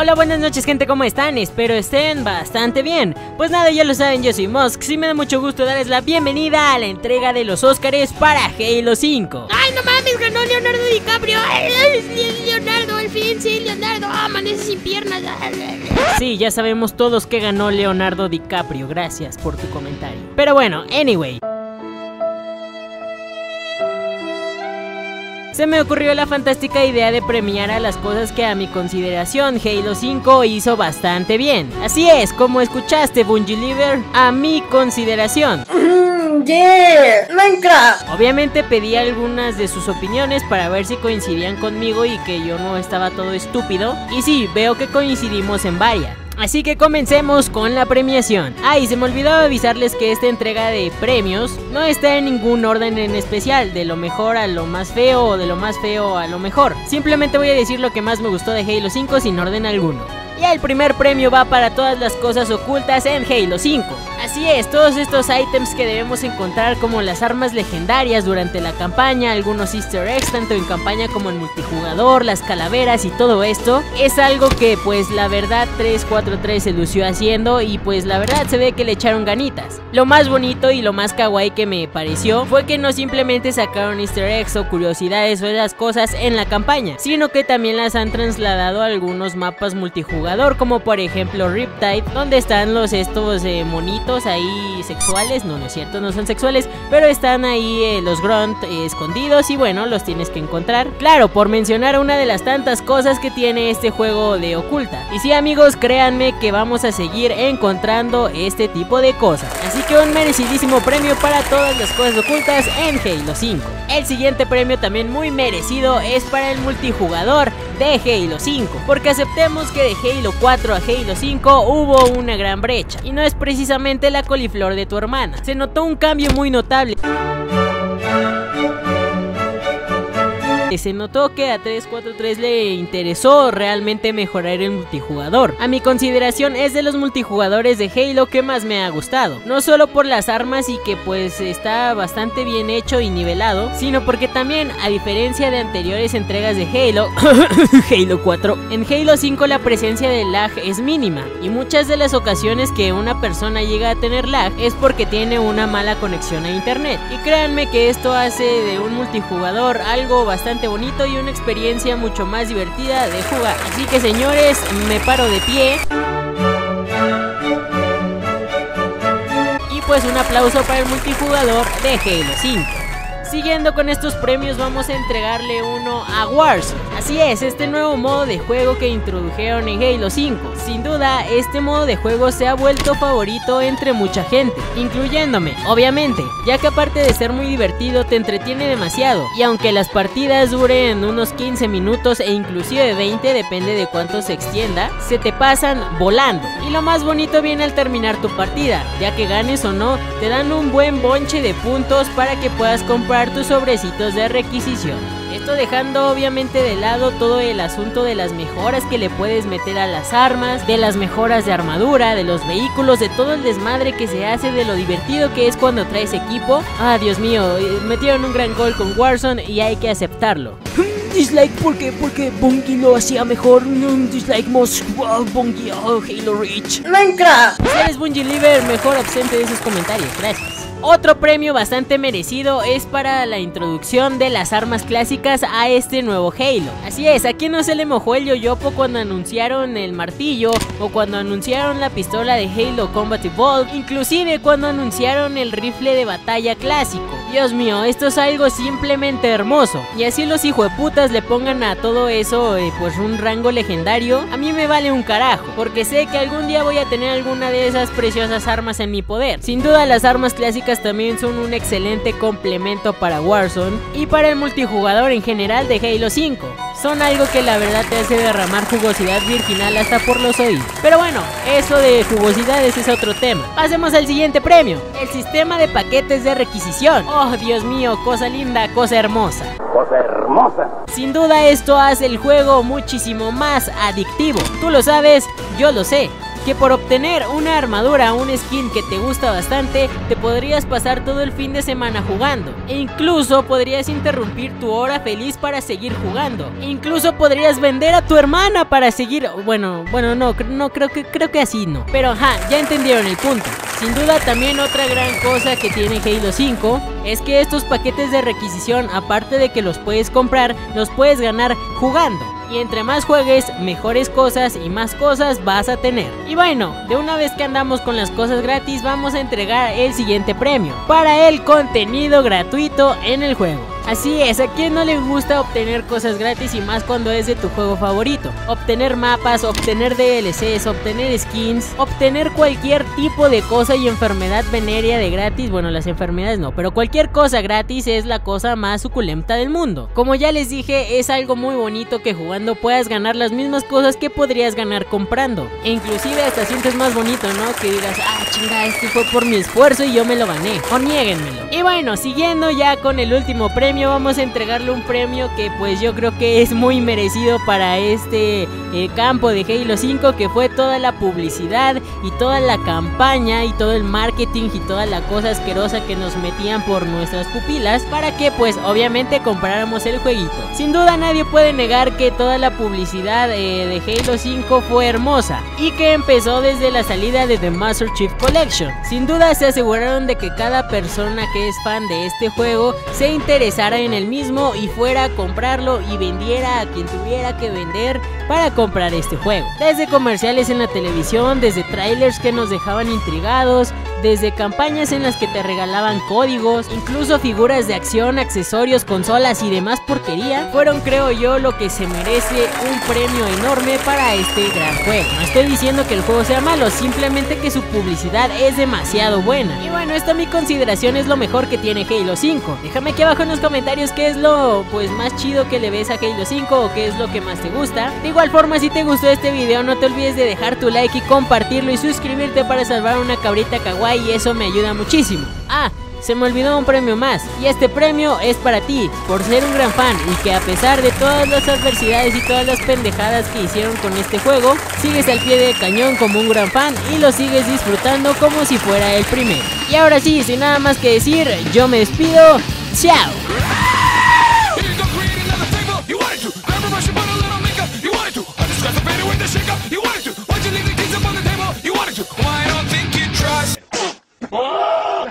Hola, buenas noches gente, ¿cómo están? Espero estén bastante bien. Pues nada, ya lo saben, yo soy Musk y me da mucho gusto darles la bienvenida a la entrega de los Óscares para Halo 5. ¡Ay, no mames! Ganó Leonardo DiCaprio. ¡Ay, Leonardo! Al fin, sí, Leonardo. Amanece sin piernas. Sí, ya sabemos todos que ganó Leonardo DiCaprio. Gracias por tu comentario. Pero bueno, anyway, se me ocurrió la fantástica idea de premiar a las cosas que a mi consideración Halo 5 hizo bastante bien. Así es, como escuchaste, Bungieliever, a mi consideración. ¡Yeah! ¡Minecraft! Obviamente pedí algunas de sus opiniones para ver si coincidían conmigo y que yo no estaba todo estúpido. Y sí, veo que coincidimos en varias. Así que comencemos con la premiación. Y se me olvidó avisarles que esta entrega de premios no está en ningún orden en especial, de lo mejor a lo más feo o de lo más feo a lo mejor. Simplemente voy a decir lo que más me gustó de Halo 5 sin orden alguno. Y el primer premio va para todas las cosas ocultas en Halo 5. Así es, todos estos ítems que debemos encontrar, como las armas legendarias durante la campaña, algunos easter eggs tanto en campaña como en multijugador, las calaveras y todo esto, es algo que pues la verdad 343 se lució haciendo y pues la verdad se ve que le echaron ganitas. Lo más bonito y lo más kawaii que me pareció fue que no simplemente sacaron easter eggs o curiosidades o esas cosas en la campaña, sino que también las han trasladado a algunos mapas multijugador, como por ejemplo Riptide, donde están estos monitos ahí sexuales. No es cierto, no son sexuales, pero están ahí los grunt escondidos y bueno, los tienes que encontrar. Claro, por mencionar una de las tantas cosas que tiene este juego de oculta. Y sí, amigos, créanme que vamos a seguir encontrando este tipo de cosas. Así que un merecidísimo premio para todas las cosas ocultas en Halo 5. El siguiente premio, también muy merecido, es para el multijugador de Halo 5, porque aceptemos que de Halo 4 a Halo 5 hubo una gran brecha, y no es precisamente la coliflor de tu hermana. Se notó un cambio muy notable. Se notó que a 343 le interesó realmente mejorar el multijugador. A mi consideración es de los multijugadores de Halo que más me ha gustado, no solo por las armas y que pues está bastante bien hecho y nivelado, sino porque también, a diferencia de anteriores entregas de Halo Halo 4, en Halo 5 la presencia de lag es mínima, y muchas de las ocasiones que una persona llega a tener lag es porque tiene una mala conexión a internet, y créanme que esto hace de un multijugador algo bastante bonito y una experiencia mucho más divertida de jugar. Así que señores, me paro de pie y pues un aplauso para el multijugador de Halo 5. Siguiendo con estos premios, vamos a entregarle uno a Warzone. Así es, este nuevo modo de juego que introdujeron en Halo 5. Sin duda, este modo de juego se ha vuelto favorito entre mucha gente, incluyéndome, obviamente, ya que aparte de ser muy divertido, te entretiene demasiado. Y aunque las partidas duren unos 15 minutos e inclusive 20, depende de cuánto se extienda, se te pasan volando. Y lo más bonito viene al terminar tu partida, ya que ganes o no, te dan un buen bonche de puntos para que puedas comprar tus sobrecitos de requisición. Esto dejando obviamente de lado todo el asunto de las mejoras que le puedes meter a las armas, de las mejoras de armadura, de los vehículos, de todo el desmadre que se hace, de lo divertido que es cuando traes equipo. Dios mío, metieron un gran gol con Warzone y hay que aceptarlo. Dislike porque Bungie lo hacía mejor. Dislike Musk. Bungie, Halo Reach. ¡Minecraft! Si eres Bungieliever, mejor absente de esos comentarios, gracias. Otro premio bastante merecido es para la introducción de las armas clásicas a este nuevo Halo. Así es, ¿a quién no se le mojó el yoyopo cuando anunciaron el martillo o cuando anunciaron la pistola de Halo Combat Evolved, inclusive cuando anunciaron el rifle de batalla clásico? Dios mío, esto es algo simplemente hermoso, y así los hijueputas le pongan a todo eso pues un rango legendario, a mí me vale un carajo, porque sé que algún día voy a tener alguna de esas preciosas armas en mi poder. Sin duda, las armas clásicas también son un excelente complemento para Warzone y para el multijugador en general de Halo 5. Son algo que la verdad te hace derramar jugosidad virginal hasta por los oídos. Pero bueno, eso de jugosidades es otro tema. Pasemos al siguiente premio, el sistema de paquetes de requisición. Oh, Dios mío, cosa linda, cosa hermosa. Cosa hermosa. Sin duda esto hace el juego muchísimo más adictivo. Tú lo sabes, yo lo sé. que por obtener una armadura, un skin que te gusta bastante, te podrías pasar todo el fin de semana jugando, e incluso podrías interrumpir tu hora feliz para seguir jugando, e incluso podrías vender a tu hermana para seguir, bueno, no creo que así no, pero ajá, ya entendieron el punto. Sin duda también otra gran cosa que tiene Halo 5 es que estos paquetes de requisición, aparte de que los puedes comprar, los puedes ganar jugando. Y entre más juegues, mejores cosas y más cosas vas a tener. Y bueno, de una vez que andamos con las cosas gratis, vamos a entregar el siguiente premio para el contenido gratuito en el juego. Así es, ¿a quién no le gusta obtener cosas gratis y más cuando es de tu juego favorito? Obtener mapas, obtener DLCs, obtener skins, obtener cualquier tipo de cosa y enfermedad venérea de gratis. Bueno, las enfermedades no, pero cualquier cosa gratis es la cosa más suculenta del mundo. Como ya les dije, es algo muy bonito que jugando puedas ganar las mismas cosas que podrías ganar comprando. E inclusive hasta sientes más bonito, ¿no? Que digas, ah, chinga, este fue por mi esfuerzo y yo me lo gané. O niéguenmelo. Y bueno, siguiendo ya con el último premio, vamos a entregarle un premio que pues yo creo que es muy merecido para este campo de Halo 5, que fue toda la publicidad y toda la campaña y todo el marketing y toda la cosa asquerosa que nos metían por nuestras pupilas para que pues obviamente compráramos el jueguito. Sin duda nadie puede negar que toda la publicidad de Halo 5 fue hermosa y que empezó desde la salida de The Master Chief Collection. Sin duda se aseguraron de que cada persona que es fan de este juego se interesara en el mismo y fuera a comprarlo y vendiera a quien tuviera que vender para comprar este juego. Desde comerciales en la televisión, desde trailers que nos dejaban intrigados, desde campañas en las que te regalaban códigos, incluso figuras de acción, accesorios, consolas y demás porquería, fueron, creo yo, lo que se merece un premio enorme para este gran juego. No estoy diciendo que el juego sea malo, simplemente que su publicidad es demasiado buena. Y bueno, esta a mi consideración es lo mejor que tiene Halo 5. Déjame aquí abajo en los comentarios qué es lo más chido que le ves a Halo 5 o qué es lo que más te gusta. De igual forma, si te gustó este video, no te olvides de dejar tu like y compartirlo y suscribirte para salvar una cabrita kawaii, y eso me ayuda muchísimo. Ah, se me olvidó un premio más, y este premio es para ti, por ser un gran fan y que a pesar de todas las adversidades y todas las pendejadas que hicieron con este juego, sigues al pie del cañón como un gran fan y lo sigues disfrutando como si fuera el primero. Y ahora sí, sin nada más que decir, yo me despido, chao.